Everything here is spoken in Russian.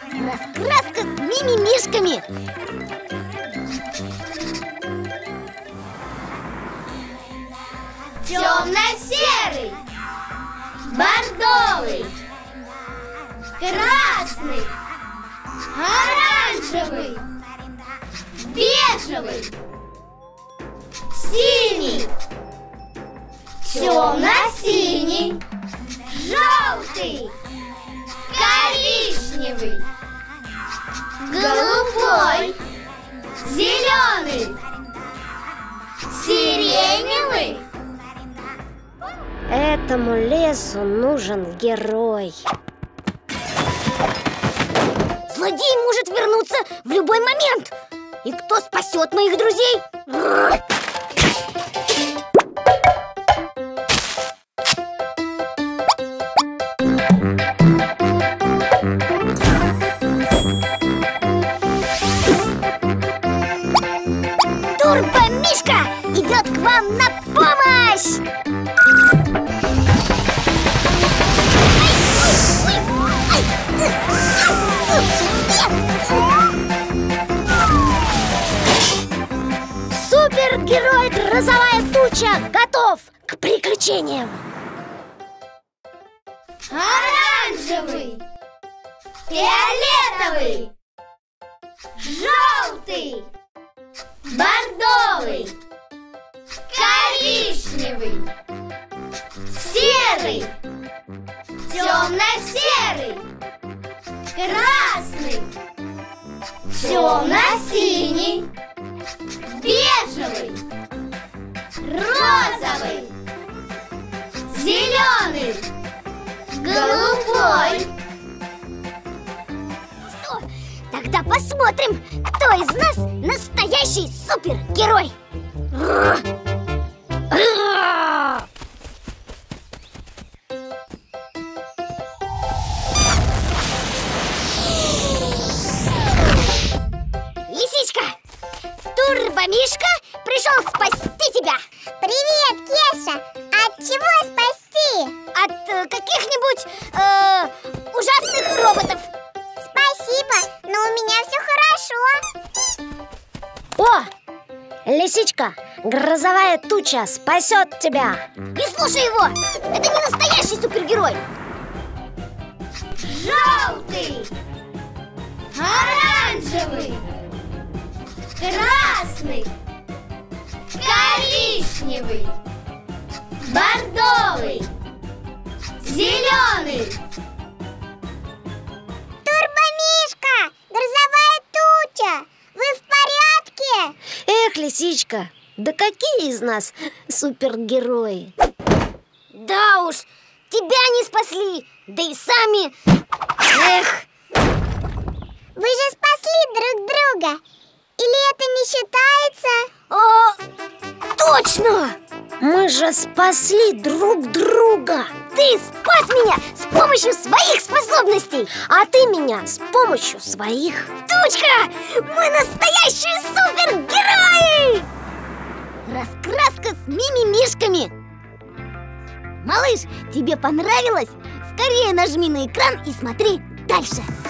Раскраска с мимимишками. Темно-серый, бордовый, красный, оранжевый, бежевый, синий, темно-синий, желтый, коричневый, голубой, зеленый, сиреневый. Этому лесу нужен герой. Злодей может вернуться в любой момент. И кто спасет моих друзей? Турбо-мишка идет к вам на помощь! Супергерой Грозовая туча готов к приключениям! Оранжевый, фиолетовый, желтый, бордовый, коричневый, серый, темно-серый, красный, темно-синий, бежевый, розовый, зеленый, голубой. Что? Тогда посмотрим, кто из нас настоящий супергерой. Лисичка, Турбо-мишка пришел спасти тебя. Привет, Кеша! От чего спасти? От каких-нибудь ужасных роботов. Спасибо, но у меня все хорошо. О, лисичка, Грозовая туча спасет тебя. Не слушай его, это не настоящий супергерой. Желтый, оранжевый, красный, коричневый, бордовый, зеленый. Турбо-мишка! Грозовая туча! Вы в порядке? Эх, лисичка, да какие из нас супергерои? Да уж, тебя не спасли, да и сами. Эх! Вы же спасли друг друга. Или это не считается? О, точно! Мы же спасли друг друга. Ты спас меня с помощью своих способностей, а ты меня с помощью своих. Тучка, мы настоящие супергерои! Раскраска с мимимишками. Малыш, тебе понравилось? Скорее нажми на экран и смотри дальше.